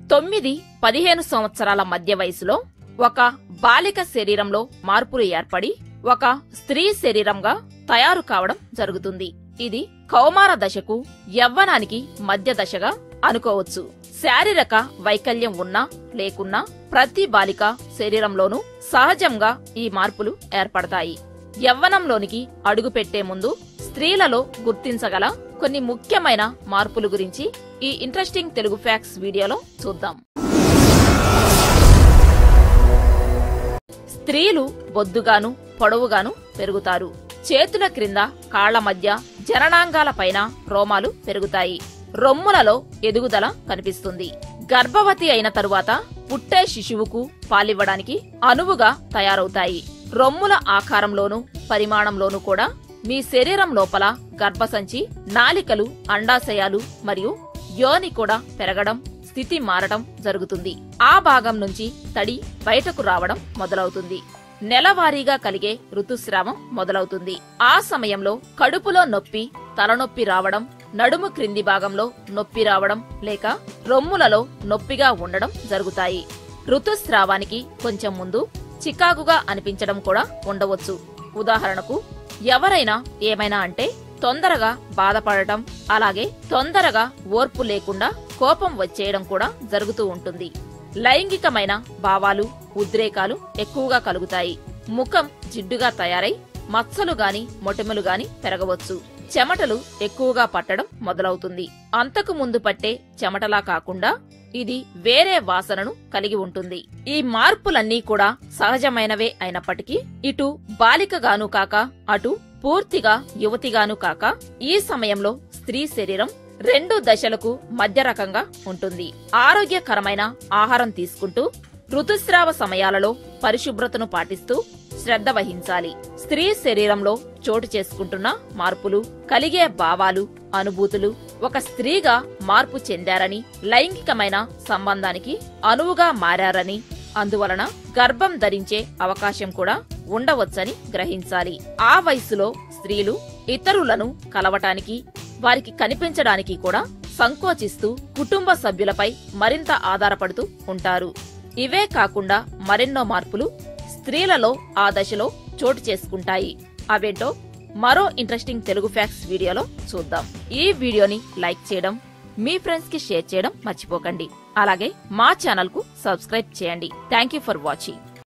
9-15 సంవత్సరాల మధ్య వయసులో ఒక బాలిక శరీరంలో మార్పులు ఏర్పడి ఒక స్త్రీ శరీరంగా తయారు కావడం జరుగుతుంది. ఇది కౌమార దశకు యవ్వనానికి మధ్య దశగా అనుకోవచ్చు. శారీరక వైకల్యం ఉన్నా లేకున్నా ప్రతి బాలిక శరీరంలోనూ సహజంగా ఈ మార్పులు ఏర్పడతాయి. యవ్వనంలోనికి అడుగుపెట్టే ముందు స్త్రీలలో గుర్తించగల కొన్ని ముఖ్యమైన మార్పుల గురించి ఈ ఇంట్రెస్టింగ్ తెలుగు ఫ్యాక్ట్స్ వీడియోలో చూద్దాం. స్త్రీలు బొద్దుగాను పొడవుగాను పెరుగుతారు. చేతుల క్రింద కాళ్ల మధ్య జననాంగాల పైన రోమాలు పెరుగుతాయి. రొమ్ములలో ఎదుగుదల కనిపిస్తుంది. గర్భవతి అయిన తరువాత పుట్టే శిశువుకు పాలివ్వడానికి అనువుగా తయారవుతాయి. రొమ్ముల ఆకారంలోనూ పరిమాణంలోనూ కూడా మీ శరీరం లోపల గర్భసంచి, నాళికలు, అండాశయాలు మరియు యోని కూడా పెరగడం, స్థితి మారడం జరుగుతుంది. ఆ భాగం నుంచి తడి బయటకు రావడం మొదలవుతుంది. నెలవారీగా కలిగే ఋతుస్రావం మొదలవుతుంది. ఆ సమయంలో కడుపులో నొప్పి, తలనొప్పి రావడం, నడుము క్రింది భాగంలో నొప్పి రావడం లేక రొమ్ములలో నొప్పిగా ఉండడం జరుగుతాయి. ఋతుస్రావానికి కొంచెం ముందు చికాకుగా అనిపించడం కూడా ఉండవచ్చు. ఉదాహరణకు ఎవరైనా ఏమైనా అంటే తొందరగా బాధపడటం, అలాగే తొందరగా ఓర్పు లేకుండా కోపం వచ్చేయడం కూడా జరుగుతూ ఉంటుంది. లైంగికమైన భావాలు, ఉద్రేకాలు ఎక్కువగా కలుగుతాయి. ముఖం జిడ్డుగా తయారై మచ్చలు గాని మొటిమలు గాని పెరగవచ్చు. చెమటలు ఎక్కువగా పట్టడం మొదలవుతుంది. అంతకు ముందు పట్టే చెమటలా కాకుండా ఇది వేరే వాసనను కలిగి ఉంటుంది. ఈ మార్పులన్నీ కూడా సహజమైనవే అయినప్పటికీ ఇటు బాలికగాను కాక అటు పూర్తిగా యువతిగాను కాక ఈ సమయంలో స్త్రీ శరీరం 2 దశలకు మధ్య రకంగా ఉంటుంది. ఆరోగ్యకరమైన ఆహారం తీసుకుంటూ ఋతుస్రావ సమయాలలో పరిశుభ్రతను పాటిస్తూ శ్రద్ధ వహించాలి. స్త్రీ శరీరంలో చోటు చేసుకుంటున్న మార్పులు, కలిగే భావాలు, అనుభూతులు ఒక స్త్రీగా మార్పు చెందారని, లైంగికమైన సంబంధానికి అనువుగా మారారని, అందువలన గర్భం ధరించే అవకాశం కూడా ఉండవచ్చని గ్రహించాలి. ఆ వయసులో స్త్రీలు ఇతరులను కలవటానికి, వారికి కనిపించడానికి కూడా సంకోచిస్తూ కుటుంబ సభ్యులపై మరింత ఆధారపడుతూ ఉంటారు. ఇవే కాకుండా మరెన్నో మార్పులు స్త్రీలలో ఆ దశలో చోటు చేసుకుంటాయి. అవేంటో మరో ఇంట్రెస్టింగ్ తెలుగు ఫ్యాక్ట్స్ వీడియోలో చూద్దాం. ఈ వీడియోని లైక్ చేయడం, మీ ఫ్రెండ్స్ కి షేర్ చేయడం మర్చిపోకండి. అలాగే మా ఛానల్ కు సబ్స్క్రైబ్ చేయండి. Thank you for watching.